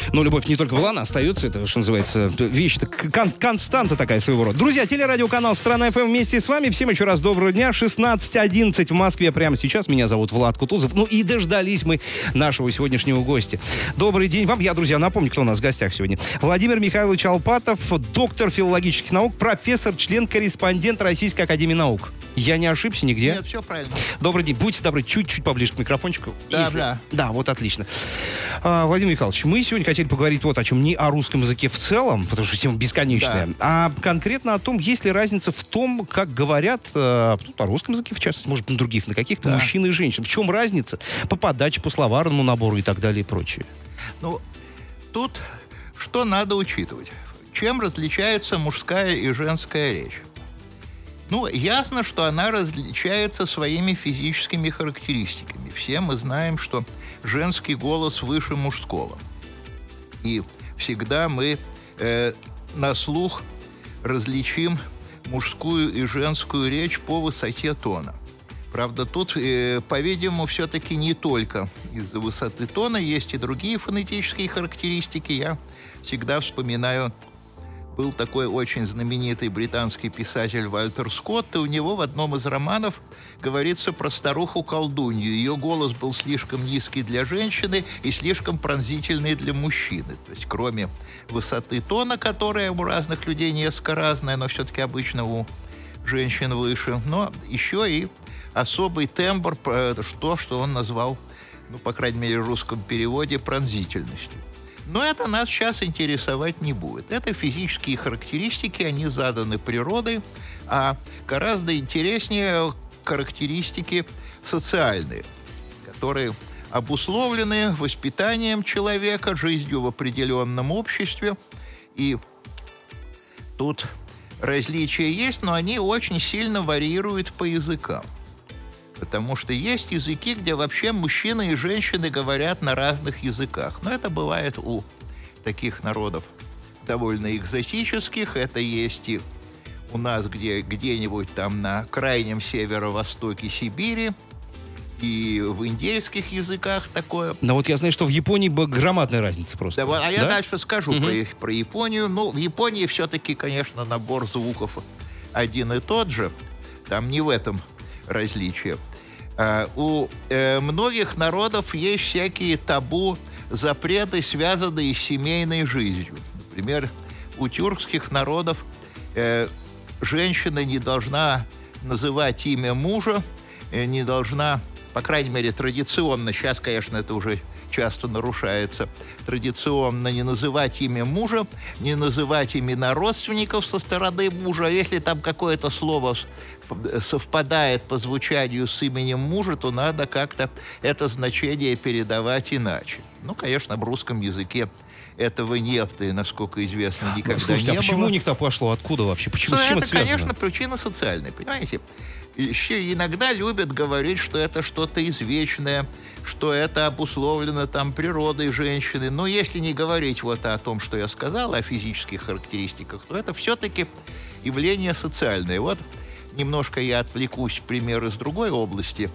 Но любовь не только была, она остается. Это, что называется, вещь, константа такая своего рода. Друзья, телерадиоканал «Страна ФМ» вместе с вами. Всем еще раз доброго дня. 16:11 в Москве прямо сейчас. Меня зовут Влад Кутузов. Ну и дождались мы нашего сегодняшнего гостя. Добрый день вам. Я, друзья, напомню, кто у нас в гостях сегодня. Владимир Михайлович Алпатов, доктор филологических наук, профессор, член-корреспондент Российской академии наук. Я не ошибся нигде? Нет, все правильно. Добрый день. Будьте добры, чуть-чуть поближе к микрофончику. Да. Да, вот отлично. Владимир Михайлович, мы сегодня хотели поговорить вот о чем. Не о русском языке в целом, потому что тема бесконечная, да, а конкретно о том, есть ли разница в том, как говорят о русском языке, в частности, может, на других, на каких-то мужчин и женщин. В чем разница по подаче, по словарному набору и так далее и прочее? Ну, тут что надо учитывать? Чем различается мужская и женская речь? Ну, ясно, что она различается своими физическими характеристиками. Все мы знаем, что женский голос выше мужского. И всегда мы на слух различим мужскую и женскую речь по высоте тона. Правда, тут, по-видимому, все-таки не только из-за высоты тона, есть и другие фонетические характеристики. Я всегда вспоминаю... Был такой очень знаменитый британский писатель Вальтер Скотт, и у него в одном из романов говорится про старуху-колдунью. Ее голос был слишком низкий для женщины и слишком пронзительный для мужчины. То есть, кроме высоты тона, которая у разных людей несколько разная, но все-таки обычно у женщин выше, но еще и особый тембр, что он назвал, по крайней мере, в русском переводе, пронзительностью. Но это нас сейчас интересовать не будет. Это физические характеристики, они заданы природой, а гораздо интереснее характеристики социальные, которые обусловлены воспитанием человека, жизнью в определенном обществе. И тут различия есть, но они очень сильно варьируют по языкам. Потому что есть языки, где вообще мужчины и женщины говорят на разных языках. Но это бывает у таких народов довольно экзотических. Это есть и у нас где-нибудь там на крайнем северо-востоке Сибири, и в индейских языках такое. Но вот я знаю, что в Японии громадная разница просто. Да, а я дальше скажу про Японию. Ну, в Японии все-таки, конечно, набор звуков один и тот же. Там не в этом различие. У многих народов есть всякие табу, запреты, связанные с семейной жизнью. Например, у тюркских народов женщина не должна называть имя мужа, не должна, по крайней мере, традиционно, сейчас, конечно, это уже часто нарушается, традиционно не называть имя мужа, не называть имена родственников со стороны мужа. А если там какое-то слово совпадает по звучанию с именем мужа, то надо как-то это значение передавать иначе. Ну, конечно, в русском языке этого нет, и, насколько известно, никогда Слушайте, не было. А почему у них так пошло? Откуда вообще? Почему, с чем это связано? Конечно, причина социальная, понимаете? Еще иногда любят говорить, что это что-то извечное, что это обусловлено там природой женщины. Но если не говорить вот о том, что я сказал, о физических характеристиках, то это все-таки явление социальное. Вот немножко я отвлекусь, пример из другой области.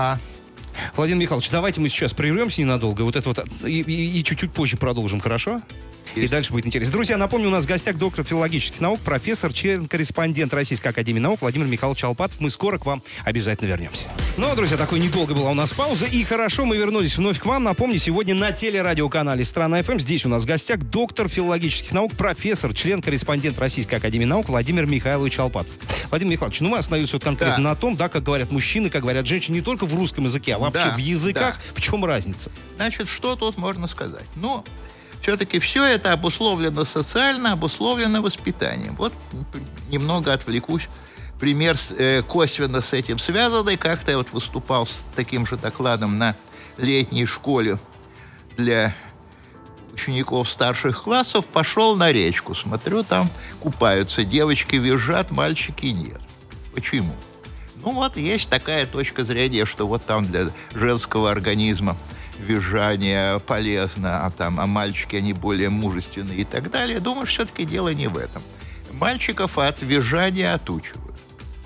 Владимир Михайлович, давайте мы сейчас прервемся ненадолго, вот это вот, и чуть-чуть позже продолжим, хорошо? И дальше будет интересно. Друзья, напомню, у нас в гостях доктор филологических наук, профессор, член-корреспондент Российской академии наук Владимир Михайлович Алпатов. Мы скоро к вам обязательно вернемся. Ну, друзья, такой недолго была у нас пауза. И хорошо, мы вернулись вновь к вам. Напомню, сегодня на телерадиоканале «Страна ФМ». Здесь у нас в гостях доктор филологических наук, профессор, член-корреспондент Российской академии наук Владимир Михайлович Алпатов. Владимир Михайлович, мы остановились вот конкретно на том, как говорят мужчины, как говорят женщины, не только в русском языке, а вообще в языках. В чем разница? Значит, что тут можно сказать? Все-таки все это обусловлено социально, обусловлено воспитанием. Вот немного отвлекусь. Пример косвенно с этим связанный. Как-то я вот выступал с таким же докладом на летней школе для учеников старших классов. Пошел на речку. Смотрю, там купаются. Девочки визжат, мальчики нет. Почему? Есть такая точка зрения, что вот там для женского организма визжание полезно, а мальчики, они более мужественные и так далее. Думаю, все-таки дело не в этом. Мальчиков от визжания отучивают.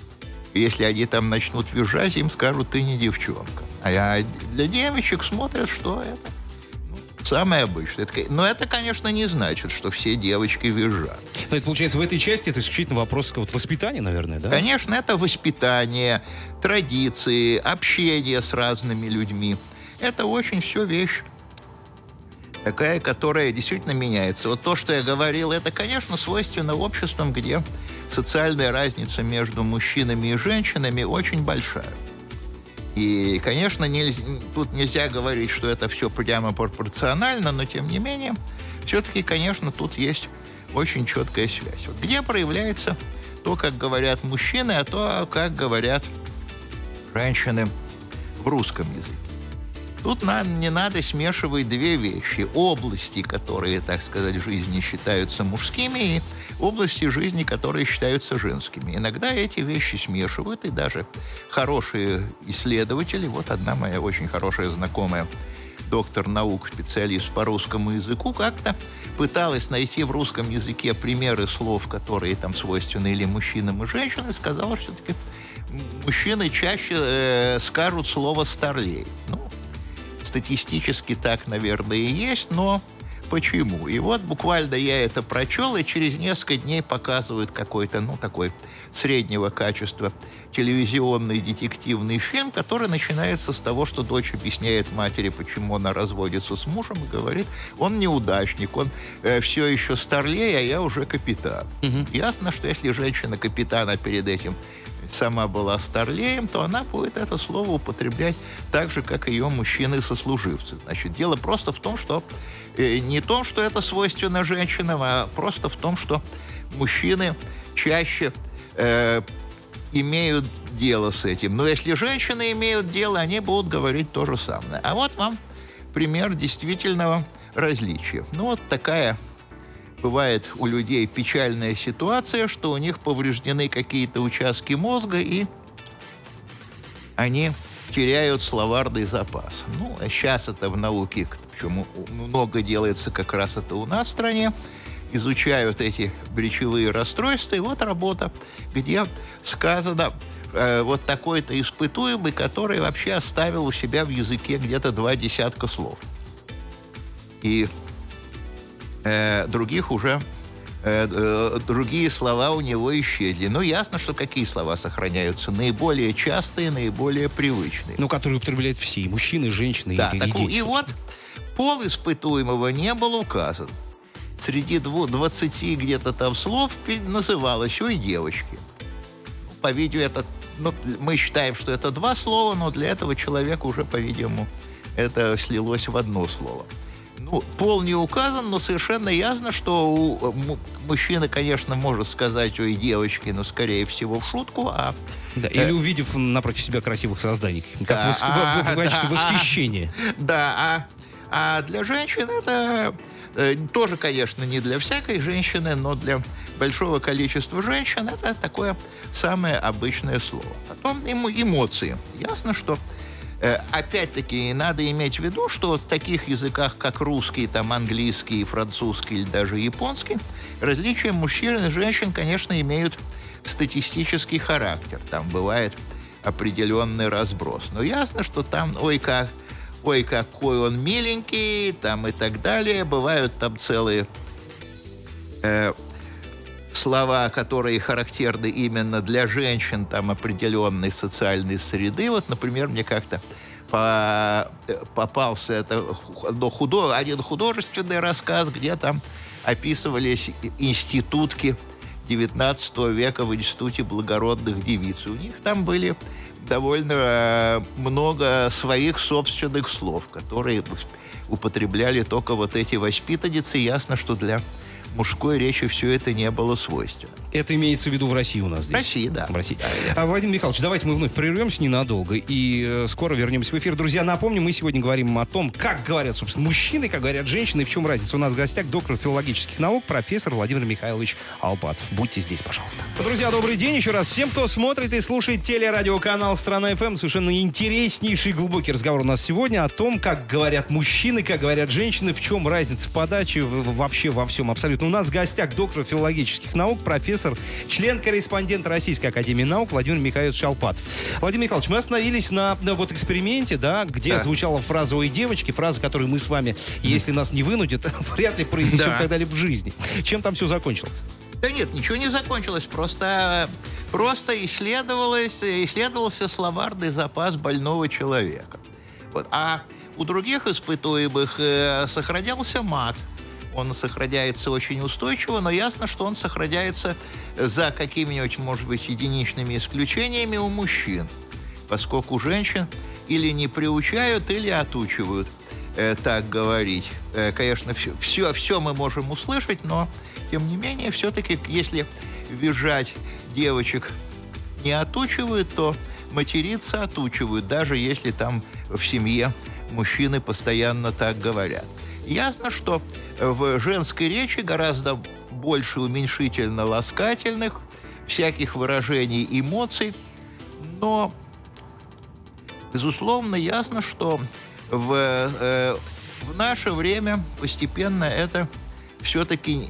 Если они там начнут визжать, им скажут, ты не девчонка. А для девочек смотрят, что это. Самое обычное. Но это, конечно, не значит, что все девочки визжат. Но это, получается, в этой части это исключительно вопрос вот воспитания, наверное, да? Конечно, это воспитание, традиции, общение с разными людьми. Это очень все вещь такая, которая действительно меняется. Вот то, что я говорил, это, конечно, свойственно обществам, где социальная разница между мужчинами и женщинами очень большая. И, конечно, тут нельзя говорить, что это все прямо пропорционально, но, тем не менее, все-таки, конечно, тут есть очень четкая связь. Вот где проявляется то, как говорят мужчины, а то, как говорят женщины в русском языке. Тут не надо смешивать две вещи. Области, которые, так сказать, в жизни считаются мужскими, и области жизни, которые считаются женскими. Иногда эти вещи смешивают, и даже хорошие исследователи, вот одна моя очень хорошая знакомая, доктор наук, специалист по русскому языку, как-то пыталась найти в русском языке примеры слов, которые там свойственны или мужчинам, и женщинам, и сказала, что все-таки мужчины чаще скажут слово «старлей». Ну, статистически так, наверное, и есть, но почему? И вот буквально я это прочел, и через несколько дней показывают какой-то, такой среднего качества телевизионный детективный фильм, который начинается с того, что дочь объясняет матери, почему она разводится с мужем, и говорит, он неудачник, он все еще старлей, а я уже капитан. Ясно, что если женщина капитана перед этим сама была старлеем, то она будет это слово употреблять так же, как ее мужчины-сослуживцы. Значит, дело просто в том, что не в том, что это свойственно женщинам, а просто в том, что мужчины чаще имеют дело с этим. Но если женщины имеют дело, они будут говорить то же самое. А вот вам пример действительного различия. Ну, вот такая бывает у людей печальная ситуация, что у них повреждены какие-то участки мозга, и они теряют словарный запас. Ну, а сейчас это в науке, причем много делается как раз это у нас в стране, изучают эти речевые расстройства, и вот работа, где сказано вот такой-то испытуемый, который вообще оставил у себя в языке где-то 20 слов. И других уже другие слова у него исчезли. Ну, ясно, что какие слова сохраняются? Наиболее частые, наиболее привычные. Ну, которые употребляют все, и мужчины, и женщины, да, и дети. И вот пол испытуемого не был указан. Среди 20 где-то там слов называлось «ой, девочки». По-видимому, это, мы считаем, что это 2 слова, но для этого человека уже, по-видимому, это слилось в одно слово. Ну, пол не указан, но совершенно ясно, что мужчина, конечно, может сказать «ой, девочки», но, скорее всего, в шутку, Да, или увидев напротив себя красивых созданий, как в качестве восхищения. Да, а для женщин это тоже, конечно, не для всякой женщины, но для большого количества женщин это такое самое обычное слово. Потом эмоции. Ясно, что опять-таки, надо иметь в виду, что в таких языках, как русский, там, английский, французский или даже японский, различия мужчин и женщин, конечно, имеют статистический характер. Там бывает определенный разброс. Но ясно, что там, ой, какой он миленький, там и так далее. Бывают там целые слова, которые характерны именно для женщин, там, определенной социальной среды. Вот, например, мне как-то попался один художественный рассказ, где там описывались институтки XIX века в Институте благородных девиц. У них там были довольно много своих собственных слов, которые употребляли только вот эти воспитанницы. Ясно, что для мужской речи все это не было свойственно. Это имеется в виду в России у нас здесь? В России, да. В России. Владимир Михайлович, давайте мы вновь прервемся ненадолго и скоро вернемся в эфир. Друзья, напомню, мы сегодня говорим о том, как говорят, собственно, мужчины, как говорят женщины, и в чем разница. У нас в гостях доктор филологических наук, профессор Владимир Михайлович Алпатов. Будьте здесь, пожалуйста. Друзья, добрый день еще раз всем, кто смотрит и слушает телерадиоканал «Страна ФМ». Совершенно интереснейший глубокий разговор у нас сегодня о том, как говорят мужчины, как говорят женщины, в чем разница в подаче, вообще во всем абсолютно. У нас в гостях доктор филологических наук, профессор профессор, член-корреспондент Российской академии наук Владимир Михайлович Шалпатов. Владимир Михайлович, мы остановились на вот эксперименте, да, где звучала фраза «Ой, девочки», фраза, которую мы с вами, если нас не вынудят, вряд ли произнесем когда-либо в жизни. Чем там все закончилось? Да нет, ничего не закончилось, просто исследовался словарный запас больного человека. Вот. А у других испытуемых сохранялся мат. Он сохраняется очень устойчиво, но ясно, что он сохраняется за какими-нибудь, может быть, единичными исключениями у мужчин, поскольку женщин или не приучают, или отучивают так говорить. Конечно, все мы можем услышать, но, тем не менее, все-таки, если визжать девочек не отучивают, то материться отучивают, даже если там в семье мужчины постоянно так говорят. Ясно, что в женской речи гораздо больше уменьшительно-ласкательных, всяких выражений эмоций, но, безусловно, ясно, что в наше время постепенно это все-таки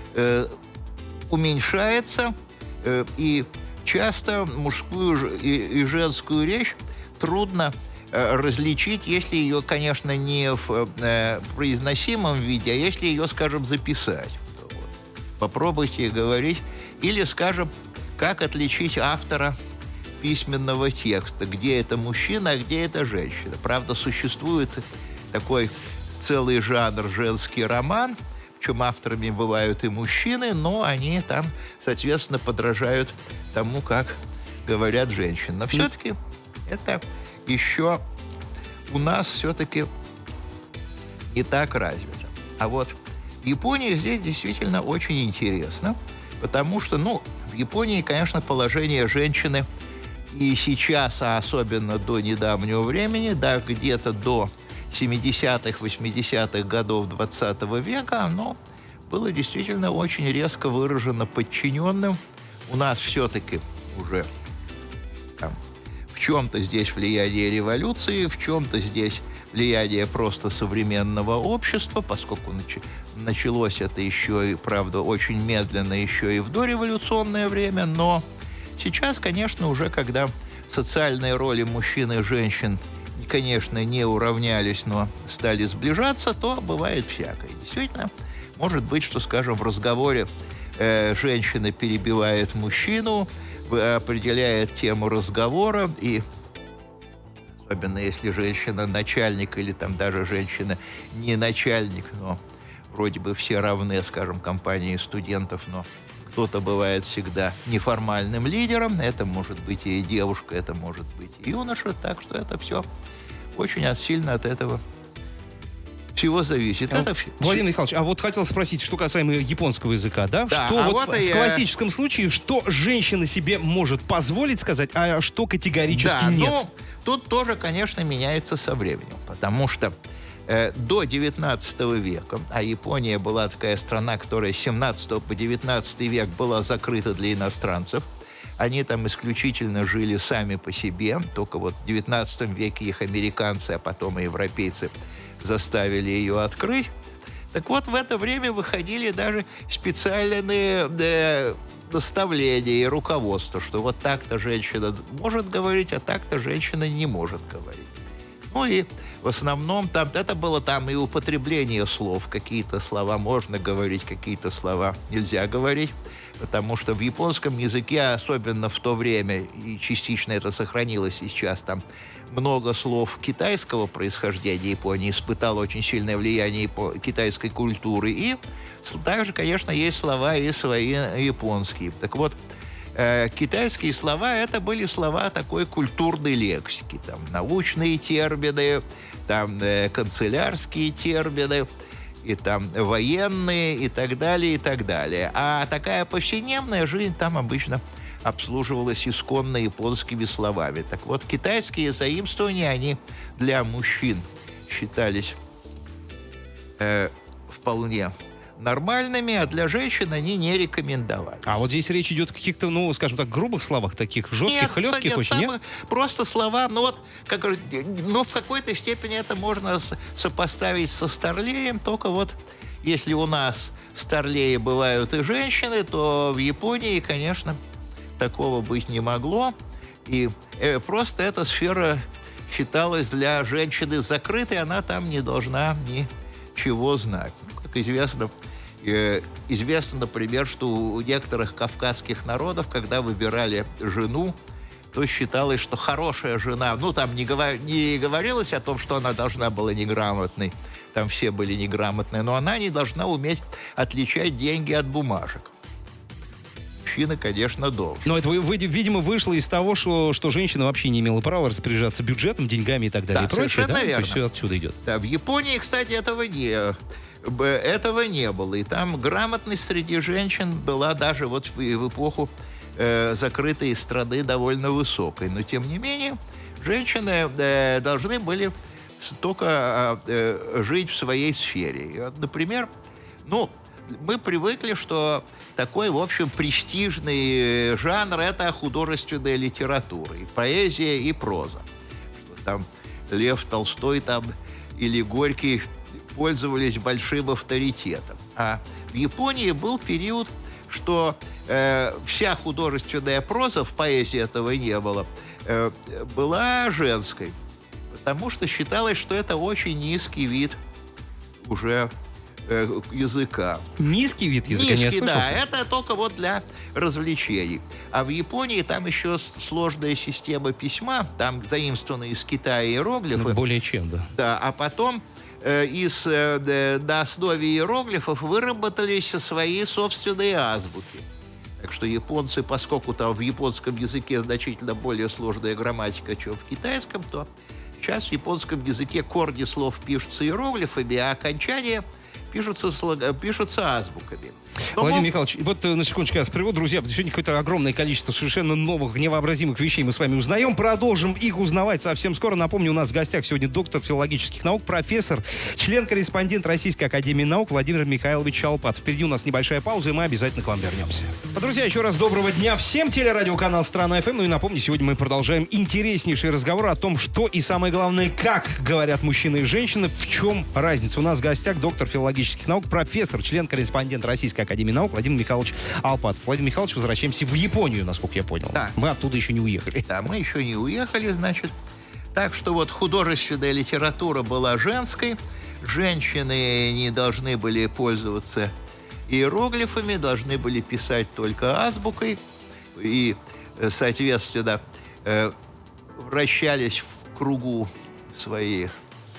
уменьшается, и часто мужскую и женскую речь трудно различить, если ее, конечно, не в произносимом виде, а если ее, скажем, записать. Вот. Попробуйте говорить. Или, скажем, как отличить автора письменного текста, где это мужчина, а где это женщина. Правда, существует такой целый жанр женский роман, причем авторами бывают и мужчины, но они там, соответственно, подражают тому, как говорят женщины. Но все-таки это еще у нас все-таки не так развито. А вот в Японии здесь действительно очень интересно, потому что, в Японии, конечно, положение женщины и сейчас, а особенно до недавнего времени, да, где-то до 70-х, 80-х годов 20 века, оно было действительно очень резко выражено подчиненным. У нас все-таки уже там в чем-то здесь влияние революции, в чем-то здесь влияние просто современного общества, поскольку началось это еще и, правда, очень медленно, еще и в дореволюционное время, но сейчас, конечно, уже когда социальные роли мужчин и женщин, конечно, не уравнялись, но стали сближаться, то бывает всякое. Действительно, может быть, что, скажем, в разговоре женщина перебивает мужчину, определяет тему разговора, и особенно если женщина начальник или там даже женщина не начальник, но вроде бы все равны, скажем, компании студентов, но кто-то бывает всегда неформальным лидером, это может быть и девушка, это может быть и юноша, так что это все очень сильно от этого всего зависит. Владимир Михайлович, а вот хотел спросить, что касаемо японского языка, да? Да, что в классическом случае, что женщина себе может позволить сказать, а что категорически нет? Ну, тут тоже, конечно, меняется со временем, потому что до 19 века, а Япония была такая страна, которая с 17 по 19 век была закрыта для иностранцев, они там исключительно жили сами по себе, только вот в 19 веке их американцы, а потом и европейцы заставили ее открыть. Так вот, в это время выходили даже специальные наставления и руководства, что вот так-то женщина может говорить, а так-то женщина не может говорить. Ну и в основном там это было там и употребление слов. Какие-то слова можно говорить, какие-то слова нельзя говорить. Потому что в японском языке, особенно в то время, и частично это сохранилось сейчас, там много слов китайского происхождения. Япония испытала очень сильное влияние китайской культуры. И также, конечно, есть слова и свои японские. Так вот, китайские слова — это были слова такой культурной лексики. Там научные термины, там канцелярские термины, и там военные, и так далее, и так далее. А такая повседневная жизнь там обычно обслуживалась исконно японскими словами. Так вот, китайские заимствования, они для мужчин считались вполне нормальными, а для женщин они не рекомендовали. А вот здесь речь идет о каких-то, ну, скажем так, грубых словах, таких жестких, хлестких очень, нет? Просто слова, в какой-то степени это можно сопоставить со старлеем, только вот если у нас старлеи бывают и женщины, то в Японии, конечно, такого быть не могло. И просто эта сфера считалась для женщины закрытой, она там не должна ничего знать. Как известно, например, что у некоторых кавказских народов, когда выбирали жену, то считалось, что хорошая жена, ну, там не говорилось о том, что она должна была неграмотной, там все были неграмотные, но она не должна уметь отличать деньги от бумажек. Мужчина, конечно, должен. Но это, видимо, вышло из того, что женщина вообще не имела права распоряжаться бюджетом, деньгами и так далее. Да, и прочее, да? верно. То есть все отсюда идет. Да, в Японии, кстати, этого не было. И там грамотность среди женщин была даже вот в эпоху закрытой страны довольно высокой. Но, тем не менее, женщины должны были только жить в своей сфере. И вот, например, мы привыкли, что такой, в общем, престижный жанр – это художественная литература, и поэзия, и проза. Что там Лев Толстой там, или Горький пользовались большим авторитетом. А в Японии был период, что вся художественная проза, в поэзии этого не было, была женской, потому что считалось, что это очень низкий вид уже языка. Низкий вид языка? Низкий, да. Это только вот для развлечений. А в Японии там еще сложная система письма, там заимствованы из Китая иероглифы. Ну, более чем, да. Да, а потом на основе иероглифов выработались свои собственные азбуки. Так что японцы, поскольку там в японском языке значительно более сложная грамматика, чем в китайском, то сейчас в японском языке корни слов пишутся иероглифами, а окончания пишутся азбуками. Владимир Михайлович, вот на секундочку я вас приведу. Друзья, сегодня какое-то огромное количество совершенно новых, невообразимых вещей мы с вами узнаем. Продолжим их узнавать совсем скоро. Напомню, у нас в гостях сегодня доктор филологических наук, профессор, член-корреспондент Российской академии наук Владимир Михайлович Алпат. Впереди у нас небольшая пауза, и мы обязательно к вам вернемся. Друзья, еще раз доброго дня всем. Телерадиоканал «Страна ФМ». Ну и напомню, сегодня мы продолжаем интереснейший разговор о том, что и самое главное, как говорят мужчины и женщины, в чем разница. У нас в гостях доктор филологических наук, профессор, член-корреспондент Российской академии наук Владимир Михайлович Алпат. Владимир Михайлович, возвращаемся в Японию, насколько я понял. Да. Мы оттуда еще не уехали. Да, мы еще не уехали, значит. Так что вот художественная литература была женской. Женщины не должны были пользоваться иероглифами, должны были писать только азбукой. И, соответственно, вращались в кругу своих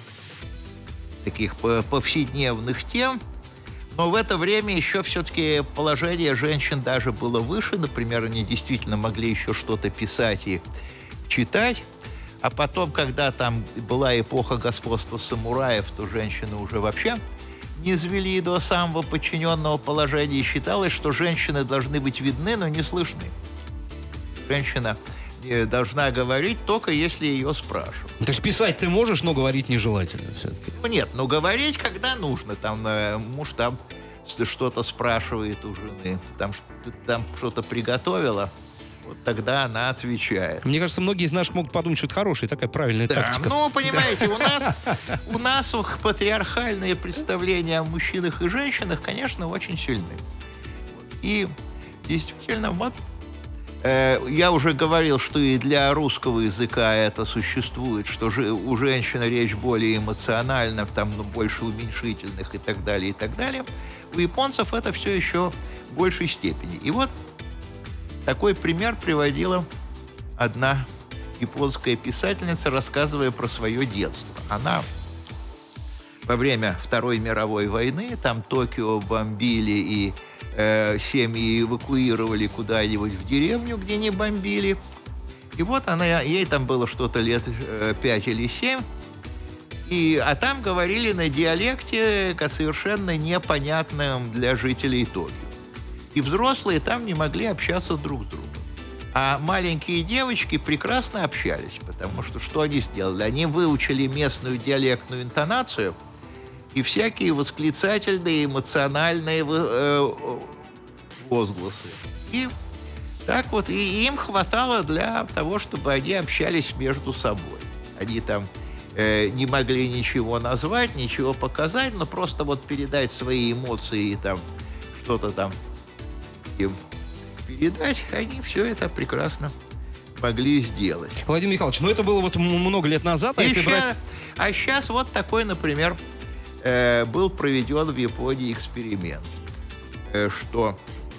таких повседневных тем. Но в это время еще все-таки положение женщин даже было выше. Например, они действительно могли еще что-то писать и читать. А потом, когда там была эпоха господства самураев, то женщины уже вообще не извели до самого подчиненного положения. И считалось, что женщины должны быть видны, но не слышны. Женщина должна говорить только если ее спрашивают. То есть писать ты можешь, но говорить нежелательно все-таки. Ну нет, говорить когда нужно. Там муж там что-то спрашивает у жены. Там что-то приготовила, вот тогда она отвечает. Мне кажется, многие из наших могут подумать, что это хорошая такая правильная тактика. Ну, понимаете, у нас патриархальные представления о мужчинах и женщинах, конечно, очень сильны. И действительно, вот я уже говорил, что и для русского языка это существует, что у женщин речь более эмоциональна, там больше уменьшительных и так далее, и так далее. У японцев это все еще в большей степени. И вот такой пример приводила одна японская писательница, рассказывая про свое детство. Она во время Второй мировой войны, там Токио бомбили и семьи эвакуировали куда-нибудь в деревню, где не бомбили. И вот ей там было что-то лет 5 или 7. А там говорили на диалекте, совершенно непонятном для жителей Токио. И взрослые там не могли общаться друг с другом. А маленькие девочки прекрасно общались, потому что они сделали? Они выучили местную диалектную интонацию и всякие восклицательные, эмоциональные возгласы. И так вот, и им хватало для того, чтобы они общались между собой. Они там не могли ничего назвать, ничего показать, но просто вот передать свои эмоции и там что-то там им передать, они все это прекрасно могли сделать. Владимир Михайлович, это было вот много лет назад, А сейчас вот такой, например, был проведен в Японии эксперимент, что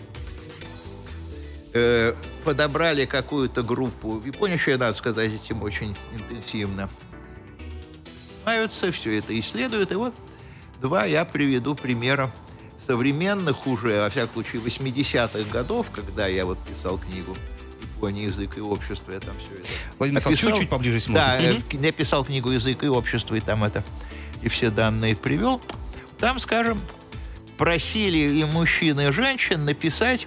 подобрали какую-то группу. В Японии еще, надо сказать, этим очень интенсивно занимаются, все это исследуют. И вот два я приведу примера современных уже, во всяком случае, 80-х годов, когда я вот писал книгу «Япония, язык и общество», я там все это Владимир Михайлович, чуть-чуть поближе если можно. Да, я писал книгу «Язык и общество», и там это, и все данные привел. Там, скажем, просили и мужчин, и женщин написать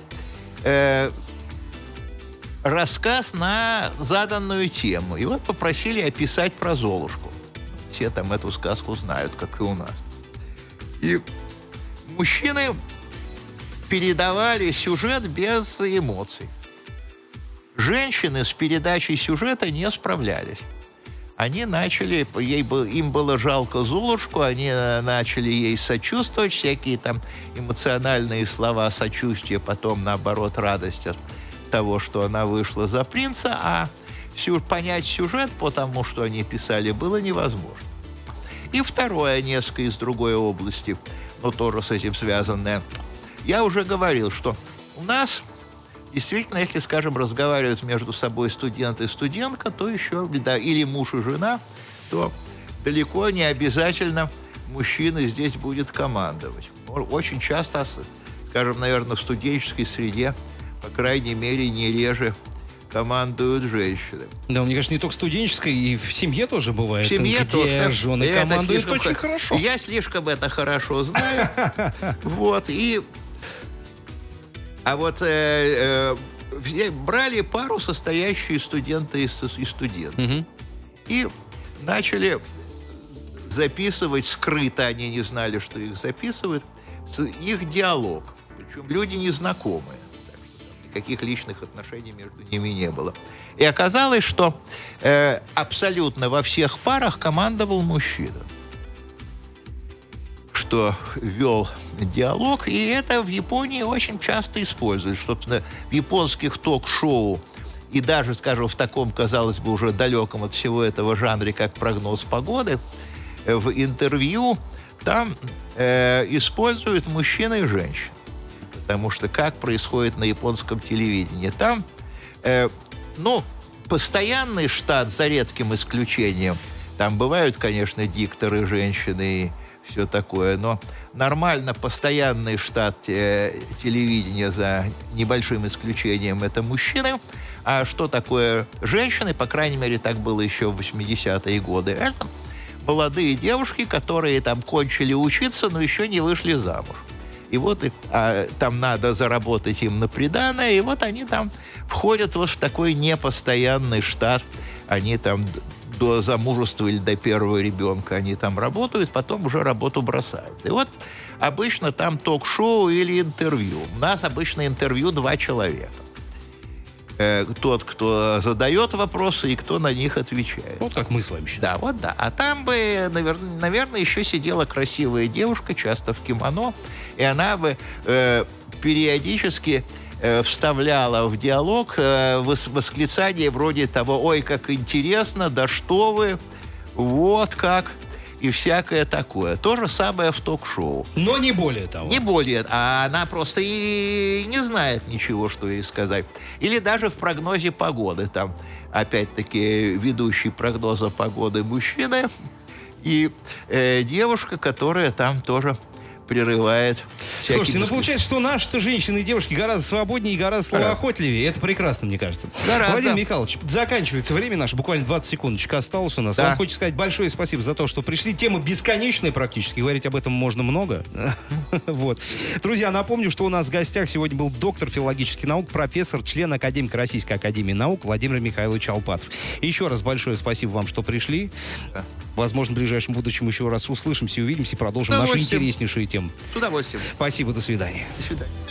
рассказ на заданную тему. И вот попросили описать про Золушку. Все там эту сказку знают, как и у нас. И мужчины передавали сюжет без эмоций. Женщины с передачей сюжета не справлялись. Они начали, им было жалко Золушку, они начали ей сочувствовать, всякие там эмоциональные слова сочувствия, потом, наоборот, радость от того, что она вышла за принца, а понять сюжет по тому, что они писали, было невозможно. И второе, несколько из другой области, но тоже с этим связанное. Я уже говорил, что у нас действительно, если, скажем, разговаривают между собой студент и студентка, то еще, да, или муж и жена, то далеко не обязательно мужчина здесь будет командовать. Очень часто, скажем, наверное, в студенческой среде, по крайней мере, не реже командуют женщины. Да, мне кажется, не только студенческой, и в семье тоже бывает. В семье где тоже. Жены командуют очень хорошо. Я слишком это хорошо знаю. Вот, и... А вот брали пару, состоящую из студента и студента. И начали записывать скрыто, они не знали, что их записывают, их диалог. Причем люди незнакомые. Так что никаких личных отношений между ними не было. И оказалось, что абсолютно во всех парах командовал мужчина, что вел диалог, и это в Японии очень часто используют. Собственно, в японских ток-шоу и даже, скажем, в таком, казалось бы, уже далеком от всего этого жанре, как прогноз погоды, в интервью там используют мужчин и женщин. Потому что как происходит на японском телевидении? Там, постоянный штат, за редким исключением, там бывают, конечно, дикторы, женщины и все такое, но нормально постоянный штат телевидения, за небольшим исключением, это мужчины. А что такое женщины? По крайней мере, так было еще в 80-е годы. Это молодые девушки, которые там кончили учиться, но еще не вышли замуж. И вот там надо заработать им на приданое, и вот они там входят вот в такой непостоянный штат. Они там до замужества или до первого ребенка они там работают, потом уже работу бросают. И вот обычно там ток-шоу или интервью. У нас обычно интервью 2 человека. Тот, кто задает вопросы, и кто на них отвечает. Вот как мы с вами считаем. Да, вот да. А там бы, наверное, еще сидела красивая девушка, часто в кимоно, и она бы периодически вставляла в диалог восклицание вроде того: «Ой, как интересно, да что вы, вот как», и всякое такое. То же самое в ток-шоу. Но не более того. Не более. А она просто и не знает ничего, что ей сказать. Или даже в прогнозе погоды. Там, опять-таки, ведущий прогноза погоды мужчина и девушка, которая там тоже прерывает. Слушайте, получается, что наши-то женщины и девушки гораздо свободнее и гораздо словоохотливее. Это прекрасно, мне кажется. Владимир Михайлович, заканчивается время наше. Буквально 20 секундочек осталось у нас. Да. Вам хочется сказать большое спасибо за то, что пришли. Тема бесконечная практически. Говорить об этом можно много. Вот. Друзья, напомню, что у нас в гостях сегодня был доктор филологических наук, профессор, член академика Российской академии наук Владимир Михайлович Алпатов. Еще раз большое спасибо вам, что пришли. Возможно, в ближайшем будущем еще раз услышимся и увидимся и продолжим наши интереснейшие темы. С удовольствием. Спасибо, до свидания. До свидания.